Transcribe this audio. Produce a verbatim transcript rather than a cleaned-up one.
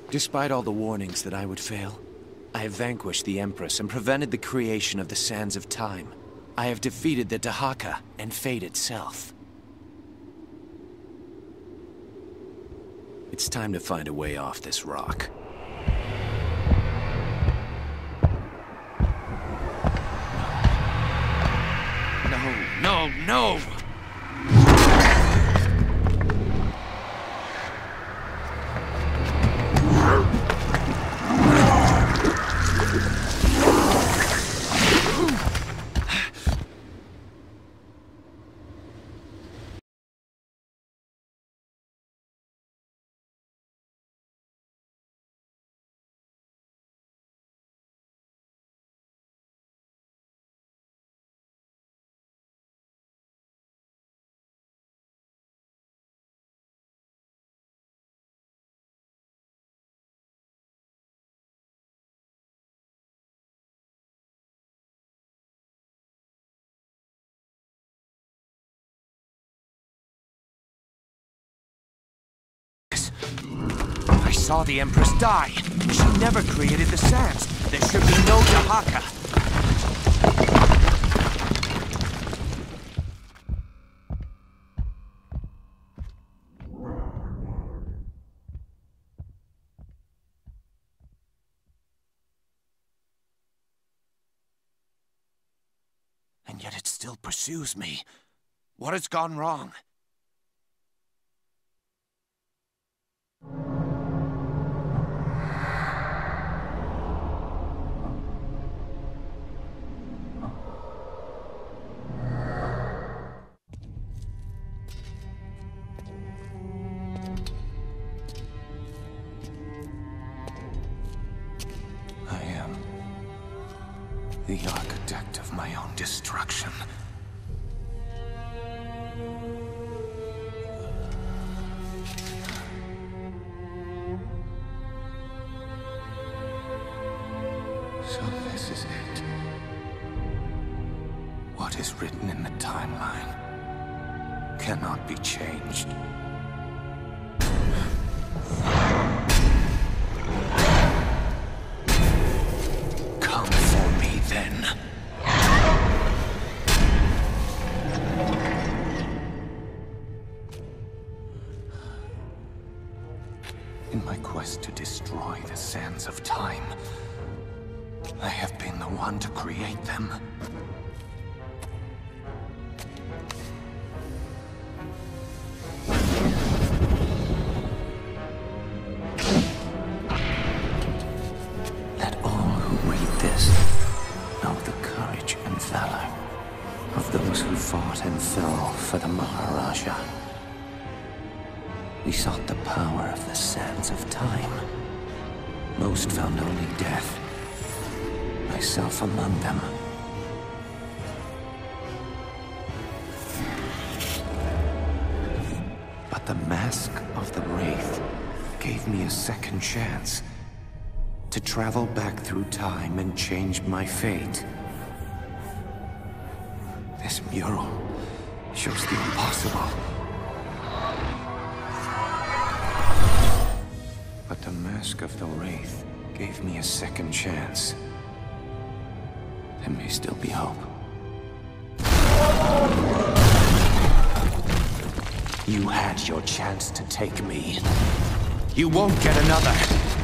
Despite all the warnings that I would fail, I have vanquished the Empress and prevented the creation of the Sands of Time. I have defeated the Dahaka and fate itself. It's time to find a way off this rock. No, no, no! I saw the Empress die. She never created the sands. There should be no Dahaka. And yet it still pursues me. What has gone wrong? The architect of my own destruction. So this is it. What is written in the timeline cannot be changed. Then. In my quest to destroy the sands of time, I have been the one to create them. Let all who read this know the courage and valor of those who fought and fell for the Maharaja. We sought the power of the sands of time. Most found only death, myself among them. But the mask of the Wraith gave me a second chance to travel back through time and change my fate. This mural shows the impossible. But the mask of the Wraith gave me a second chance. There may still be hope. You had your chance to take me. You won't get another.